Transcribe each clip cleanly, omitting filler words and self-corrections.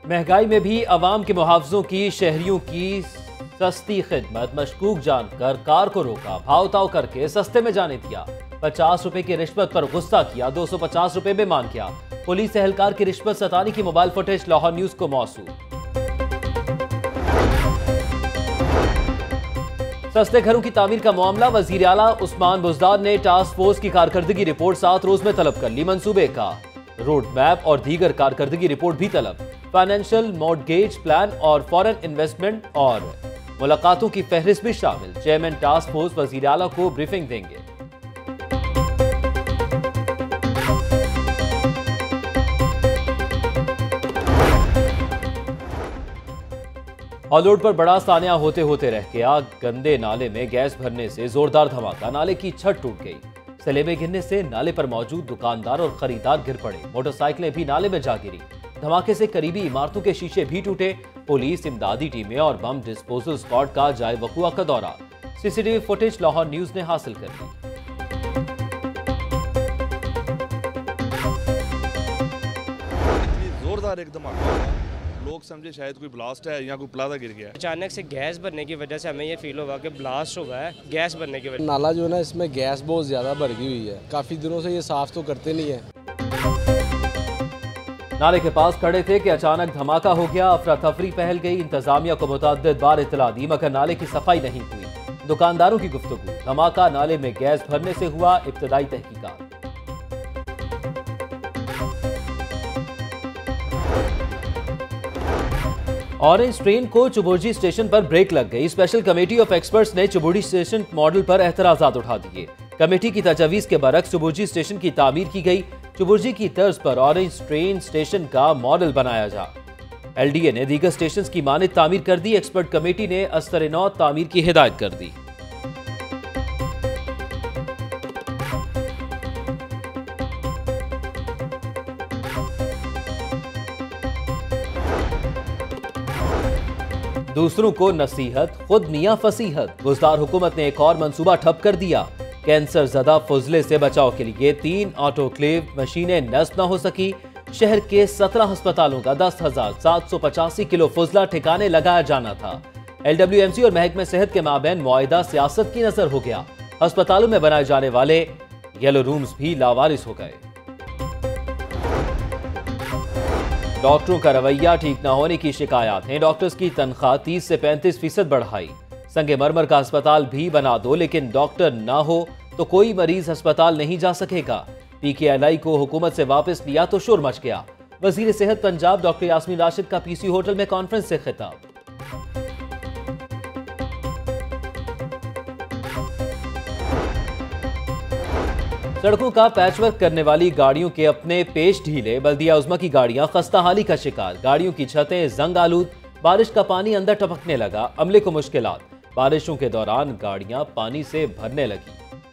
महंगाई में भी अवाम के मुहावजों की शहरियों की सस्ती खिदमत, मशकूक जानकर कार को रोका, भाव ताव करके सस्ते में जाने दिया, 50 रुपए की रिश्वत पर गुस्सा किया, 250 रुपए में मान किया। पुलिस एहलकार की रिश्वत सताने की मोबाइल फुटेज लाहौर न्यूज को मौसूल। सस्ते घरों की तामीर का मामला, वजीर आला उस्मान बुज़दार ने टास्क फोर्स की कारकर्दगी रिपोर्ट 7 रोज में तलब कर ली। मंसूबे का रोड मैप और दीगर कारकर्दगी रिपोर्ट भी तलब। फाइनेंशियल मॉर्गेज प्लान और फॉरेन इन्वेस्टमेंट और मुलाकातों की फहरिस्त भी शामिल। चेयरमैन टास्क फोर्स वजीर आला को ब्रीफिंग देंगे। हॉलोड पर बड़ा सानिया होते होते रह गया। गंदे नाले में गैस भरने से जोरदार धमाका, नाले की छत टूट गई। सलेबे गिरने से नाले पर मौजूद दुकानदार और खरीदार गिर पड़े। मोटरसाइकिलें भी नाले में जा गिरी। धमाके से करीबी इमारतों के शीशे भी टूटे। पुलिस, इमदादी टीमें और बम डिस्पोजल स्क्वाड का जाए वकुआ का दौरा। सीसीटीवी फुटेज लाहौर न्यूज ने हासिल कर ली। जोरदार एक धमाका, लोग समझे शायद कोई ब्लास्ट है या कोई प्लाजा गिर गया। अचानक से गैस भरने की वजह से हमें ये फील हुआ कि ब्लास्ट हुआ है, गैस भरने की वजह। नाला जो है ना, इसमें गैस बहुत ज्यादा भर गई हुई है। काफी दिनों से ये साफ तो करते नहीं है। नाले के पास खड़े थे कि अचानक धमाका हो गया। अफरा तफरी फैल गई। इंतजामिया को मुतअद्दिद बार इतला दी मगर नाले की सफाई नहीं हुई। दुकानदारों की गुफ्तगू, धमाका नाले में गैस भरने से हुआ। इब्तदाई तहकीकात। ऑरेंज ट्रेन को चुबुर्जी स्टेशन पर ब्रेक लग गई। स्पेशल कमेटी ऑफ एक्सपर्ट्स ने चुबुर्जी स्टेशन मॉडल पर एतराजात उठा दिए। कमेटी की तजवीज़ के बरक्स चुबुर्जी स्टेशन की तामीर की गई। चुबुर्जी की तर्ज पर ऑरेंज ट्रेन स्टेशन का मॉडल बनाया जा। एलडीए ने दीगर स्टेशन की मानद तामीर कर दी। एक्सपर्ट कमेटी ने अस्तर-ए-नौ तामीर की हिदायत कर दी। दूसरों को नसीहत, खुद मियां फसीहत। बुज़दार हुकूमत ने एक और मंसूबा ठप कर दिया। कैंसर ज़दा फुजले से बचाव के लिए 3 ऑटोक्लेव मशीनें नस्ब न हो सकी। शहर के 17 अस्पतालों का 10,785 किलो फुजला ठिकाने लगाया जाना था। LWMC और महकमे सेहत के माबैन मुआहिदा सियासत की नजर हो गया। अस्पतालों में बनाए जाने वाले येलो रूम्स भी लावारिस हो गए। डॉक्टरों का रवैया ठीक न होने की शिकायत है। डॉक्टर्स की तनख्वाह 30 से 35% बढ़ाई। संगे मरमर का अस्पताल भी बना दो, लेकिन डॉक्टर ना हो तो कोई मरीज अस्पताल नहीं जा सकेगा। PKLI को हुकूमत से वापस लिया तो शोर मच गया। वजीर सेहत पंजाब डॉक्टर यास्मीन राशिद का PC होटल में कॉन्फ्रेंस से खिताब। सड़कों का पैचवर्क करने वाली गाड़ियों के अपने पेश ढीले। बल्दिया उज़्मा की गाड़ियां खस्ता हाली का शिकार। गाड़ियों की छतें जंग आलूद। बारिश का पानी अंदर टपकने लगा। अमले को मुश्किलात। बारिशों के दौरान गाड़ियां पानी से भरने लगी।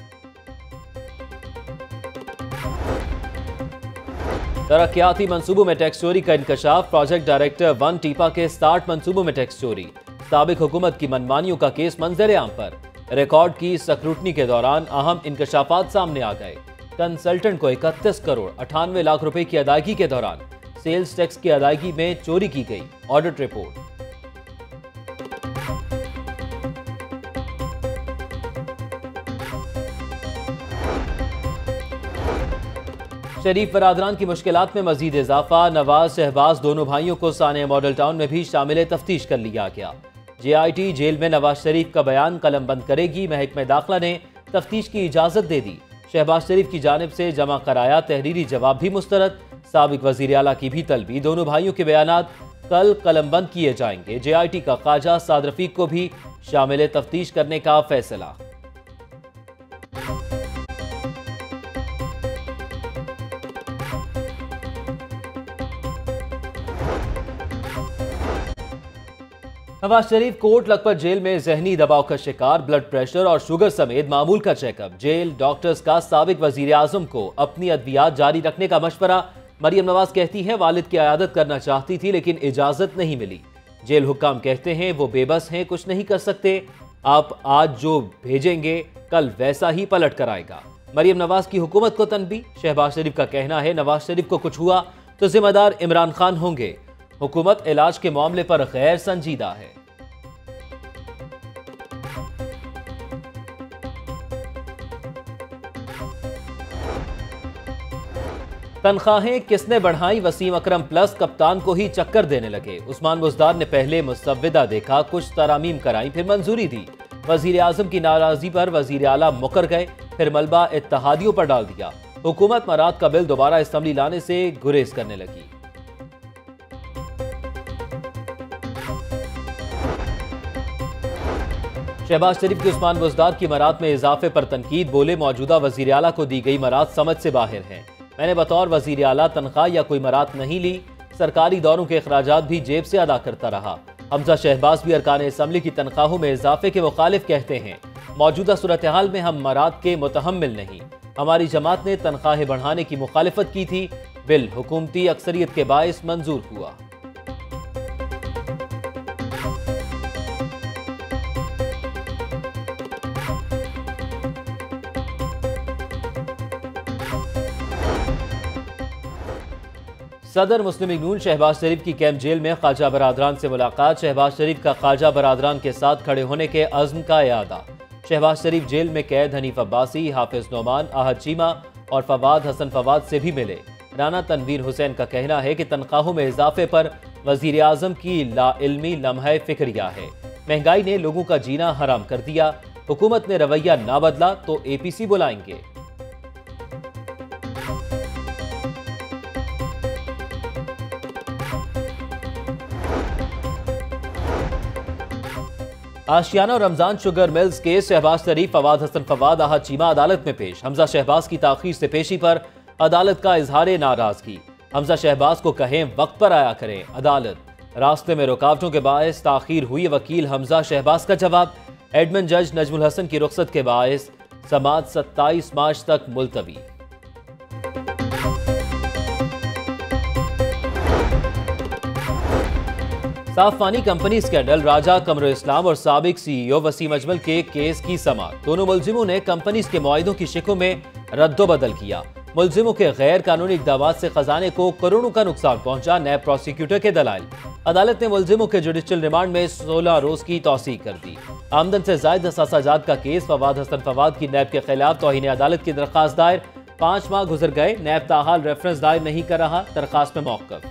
तरक्याती मंसूबों में टैक्स चोरी का इंकशाफ। प्रोजेक्ट डायरेक्टर 1 टीपा के 60 मंसूबों में टैक्स चोरी। साबिक हुकूमत की मनमानियों का केस मंजर आम पर। रिकॉर्ड की स्क्रूटनी के दौरान अहम इंकशाफात सामने आ गए। कंसल्टेंट को 31 करोड़ 98 लाख रुपए की अदायगी के दौरान सेल्स टैक्स की अदायगी में चोरी की गई। Audit report. शरीफ बरादरान की मुश्किलात में मजीद इजाफा। नवाज शहबाज दोनों भाइयों को सानिया मॉडल टाउन में भी शामिल तफ्तीश कर लिया गया। JIT जेल में नवाज शरीफ का बयान कलम बंद करेगी। महकमे दाखिला ने तफ्तीश की इजाजत दे दी। शहबाज शरीफ की जानिब से जमा कराया तहरीरी जवाब भी मुस्तरद। साबिक वजीर आला की भी तलबी। दोनों भाइयों के बयानात कल कलम बंद किए जाएंगे। JIT का ख्वाजा साद रफीक को भी शामिल तफ्तीश करने का फैसला। नवाज शरीफ कोट लखपत जेल में जहनी दबाव का शिकार। ब्लड प्रेशर और शुगर समेत मामूल का चेकअप। जेल डॉक्टर्स का साबिक वजीर आजम को अपनी अद्वियात जारी रखने का मशवरा। मरियम नवाज कहती हैं वालिद की अयादत करना चाहती थी लेकिन इजाजत नहीं मिली। जेल हुक्काम कहते हैं वो बेबस हैं, कुछ नहीं कर सकते। आप आज जो भेजेंगे कल वैसा ही पलट कर आएगा। मरियम नवाज की हुकूमत को तनबी। शहबाज शरीफ का कहना है नवाज शरीफ को कुछ हुआ तो जिम्मेदार इमरान खान होंगे। हुकूमत इलाज के मामले पर गैर संजीदा है। तनख्वाहें किसने बढ़ाई? वसीम अकरम प्लस कप्तान को ही चक्कर देने लगे। उस्मान बुज़दार ने पहले मुसव्विदा देखा, कुछ तरामीम कराई, फिर मंजूरी दी। वजीर आजम की नाराजगी पर वजीर आला मुकर गए, फिर मलबा इत्तेहादियों पर डाल दिया। हुकूमत मराद का बिल दोबारा असम्बली लाने से गुरेज करने लगी। शहबाज शरीफ की उस्मान बुज़दार की मराद में इजाफे पर तनकीद, बोले मौजूदा वजीर आला को दी गई मराद समझ से बाहर हैं। मैंने बतौर वजीर आला तनख्वाह या कोई मराद नहीं ली, सरकारी दौरों के अखराजात भी जेब से अदा करता रहा। हमजा शहबाज भी अरकान असम्बली की तनख्वाहों में इजाफे के मुखालिफ कहते हैं। मौजूदा सूरत हाल में हम मराद के मुतहम्मिल नहीं। हमारी जमात ने तनख्वाहें बढ़ाने की मुखालिफत की थी, बिल हुकूमती अक्सरियत के बायस मंजूर हुआ। सदर मुस्लिम लीग नून शहबाज शरीफ की कैंप जेल में ख्वाजा बरादरान से मुलाकात। शहबाज शरीफ का ख्वाजा बरादरान के साथ खड़े होने के अज़्म का इयादा। शहबाज शरीफ जेल में कैद हनीफ अब्बासी, हाफिज नोमान, आहद चीमा और फवाद हसन फवाद से भी मिले। राना तनवीर हुसैन का कहना है कि तनख्वाहों में इजाफे पर वजीर आजम की लाइल्मी लम्हा फिक्रिया है। महंगाई ने लोगों का जीना हराम कर दिया। हुकूमत ने रवैया ना बदला तो APC बुलाएंगे। आशियाना और Ramzan sugar mills case, Shahbaz Sharif, Fawad Hasan Fawad, Ahad Cheema अदालत में पेश। हमजा शहबाज की ताखीर से पेशी पर अदालत का इजहार नाराजगी। हमजा शहबाज को कहें वक्त पर आया करें। अदालत रास्ते में रुकावटों के बायस ताखीर हुई। वकील हमजा शहबाज का जवाब, एडमिन जज नजमुल हसन की रुख्सत के बायस समाअत 27 मार्च तक मुलतवी। साफ पानी कंपनी स्कैंडल, राजा कमरुल इस्लाम और साबिक CEO वसीम अजमल के केस की समाअत। दोनों मुलजिमों ने कंपनी के मुआहिदों की शिकों में रद्दोबदल किया। मुलजिमों के गैर कानूनी इक़दामात से खजाने को करोड़ों का नुकसान पहुंचा, नैब प्रोसिक्यूटर के दलाइल। अदालत ने मुलजिमों के जुडिशल रिमांड में 16 रोज की तौसीह कर दी। आमदन से जायद असासाजात का केस, फवाद हसन फवाद की नैब के खिलाफ तौहीन अदालत की दरखास्त दायर। 5 माह गुजर गए, नैब ताहाल रेफरेंस दायर नहीं कर रहा, दरखास्त में मौक़िफ़।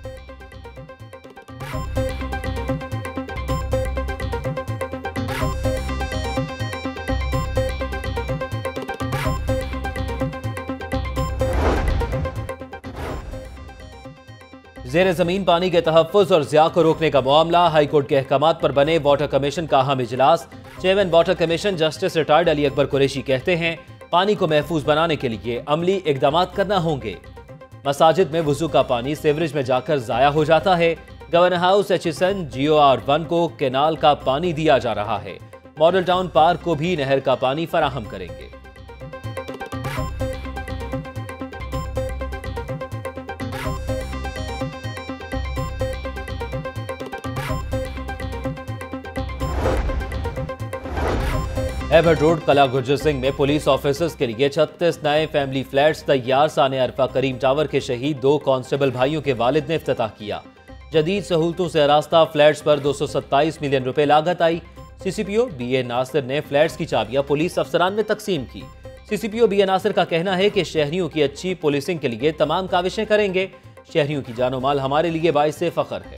ज़ेर ज़मीन पानी के तहफ़्फ़ुज़ और ज़िया को रोकने का मामला, हाई कोर्ट के अहकामात पर बने वाटर कमीशन का अहम इजलास। Chairman water commission justice retired Ali Akbar Qureshi कहते हैं पानी को महफूज बनाने के लिए अमली इक़दाम करना होंगे। मसाजिद में वुज़ू का पानी सीवरेज में जाकर ज़ाया हो जाता है। गवर्नर हाउस HSN GOR1 को केनाल का पानी दिया जा रहा है। मॉडल टाउन पार्क को भी नहर का पानी फराहम करेंगे। एबर्ट रोड कला गुर्जर सिंह में पुलिस ऑफिसर्स के लिए 36 नए फैमिली फ्लैट्स तैयार। साने अरफा करीम टावर के शहीद 2 कांस्टेबल भाइयों के वालिद ने इफ्तिताह किया। जदीद सहूलतों से आरास्ता फ्लैट्स पर 227 मिलियन रुपए लागत आई। CCPO BA नासिर ने फ्लैट्स की चाबियां पुलिस अफसरान में तकसीम की। CCPO BA नासिर का कहना है कि शहरियों की अच्छी पुलिसिंग के लिए तमाम काविशें करेंगे। शहरियों की जानो माल हमारे लिए बाइस फख्र है।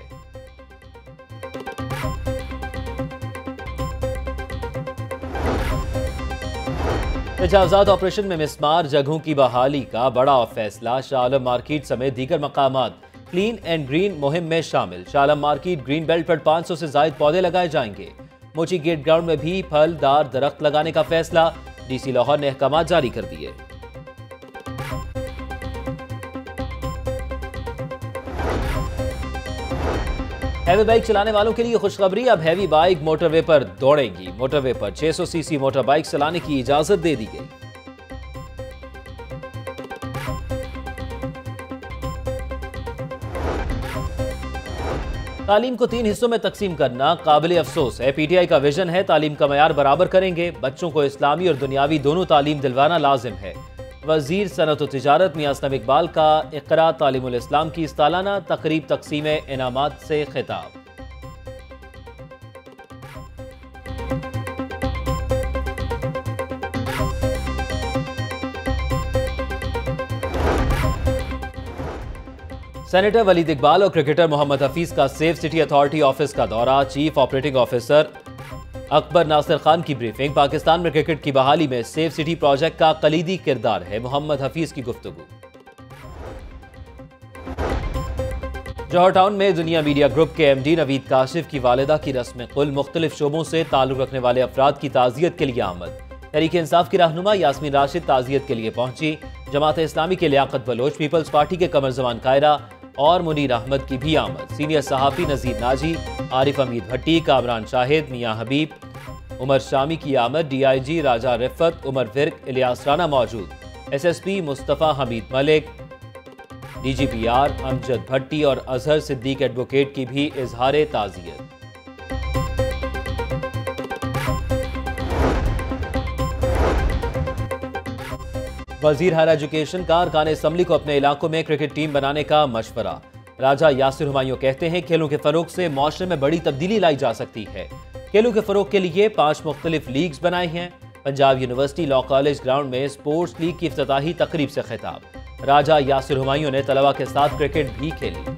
तजावजात ऑपरेशन में मिसमार जगहों की बहाली का बड़ा फैसला। शाह आलम मार्केट समेत दीगर मकामात क्लीन एंड ग्रीन मुहिम में शामिल। Shah Alam market green belt पर 500 से जायद पौधे लगाए जाएंगे। मोची गेट ग्राउंड में भी फलदार दरख्त लगाने का फैसला। DC लाहौर ने अहकाम जारी कर दिए। हैवी बाइक चलाने वालों के लिए खुशखबरी, अब हैवी बाइक मोटरवे पर दौड़ेगी। मोटरवे पर 600 cc मोटर बाइक चलाने की इजाजत दे दी गई। तालीम को 3 हिस्सों में तकसीम करना काबिल अफसोस है। PTI का विजन है तालीम का मयार बराबर करेंगे। बच्चों को इस्लामी और दुनियावी दोनों तालीम दिलवाना लाजिम है। वजीर सनअत व तिजारत मियां असलम इकबाल का इक़रा तालीमुल इस्लाम की सालाना तकरीब तकसीम इनामात से खिताब। सेनेटर वलीद इकबाल और क्रिकेटर मोहम्मद हफीज का सेफ सिटी अथॉरिटी ऑफिस का दौरा। Chief operating officer Akbar Nasir Khan की ब्रीफिंग। पाकिस्तान में क्रिकेट की बहाली में सेफ सिटी प्रोजेक्ट का कलीदी किरदार है, मोहम्मद हफीज की गुफ्तगू। जौहर टाउन में दुनिया मीडिया ग्रुप के एमडी नवीद काशिफ की वालिदा की रस्म कुल। मुख्तलिफ शोबों से ताल्लुक रखने वाले अफराद की ताज़ियत के लिए आमद। तहरीक इंसाफ की रहनुमा यास्मीन राशिद ताज़ियत के लिए पहुंची। जमात इस्लामी के लियाकत बलोच, पीपल्स पार्टी के कमर जमान कायरा और मुनीर अहमद की भी आमद। सीनियर सहाफ़ी नज़ीर नाजी, आरिफ हमीद भट्टी, कामरान शाहिद, मियाँ हबीब, उमर शामी की आमद। DIG राजा रिफ़त, उमर विर्क, इलियास राना मौजूद। SSP मुस्तफ़ा हमीद मलिक, DGPR अमजद भट्टी और अजहर सिद्दीक एडवोकेट की भी इजहार ताज़ियत। वजीर हायर एजुकेशन का अरकान असम्बली को अपने इलाकों में क्रिकेट टीम बनाने का मशवरा। राजा यासिर हुमायूं कहते हैं खेलों के फरोग से माशरे में बड़ी तब्दीली लाई जा सकती है। खेलों के फरोग के लिए 5 मुख्तलिफ लीग्स बनाई हैं। Punjab university law college ground में स्पोर्ट्स लीग की इफ्तिताही तकरीब से खिताब। राजा यासिर हुमायूं ने तलबा के साथ क्रिकेट भी खेली।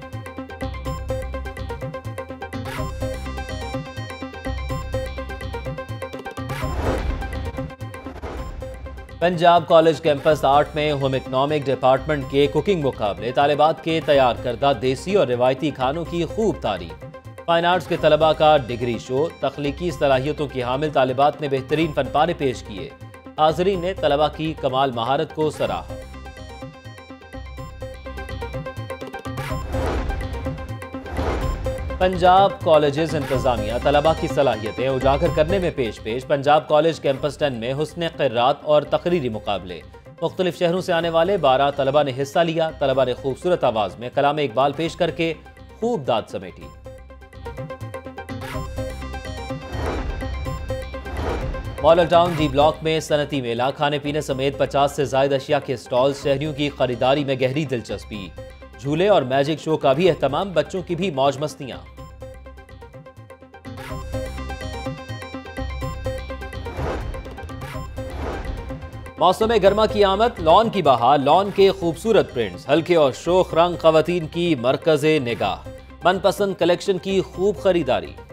पंजाब कॉलेज कैंपस आर्ट में होम इकनॉमिक डिपार्टमेंट के कुकिंग मुकाबले। तालिबात के तैयार करदा देसी और रिवायती खानों की खूब तारीफ। फाइन आर्ट्स के तलबा का डिग्री शो। तख्लीकी सलाहियतों की हामिल तालिबात ने बेहतरीन फनपारे पेश किए। हाज़रीन ने तलबा की कमाल महारत को सराहा। पंजाब कॉलेजेस इंतजामिया तलबा की सलाहियतें उजागर करने में पेश। पंजाब कॉलेज कैंपस 10 में हुस्न क़िरात और तकरीरी मुकाबले। मुख्तलिफ शहरों से आने वाले 12 तलबा ने हिस्सा लिया। तलबा ने खूबसूरत आवाज़ में कलाम इकबाल पेश करके खूब दाद समेटी। मॉडल टाउन D ब्लॉक में सनती मेला। खाने पीने समेत 50 से ज़ायद अशिया के स्टॉल। शहरियों की खरीदारी में गहरी दिलचस्पी। झूले और मैजिक शो का भी एहतमाम। बच्चों की भी मौज मस्तियां। मौसम गर्मा की आमद। लॉन की बहार। लॉन के खूबसूरत प्रिंट्स, हल्के और शोख रंग। खवातीन की मरकज़े निगाह। मनपसंद कलेक्शन की खूब खरीदारी।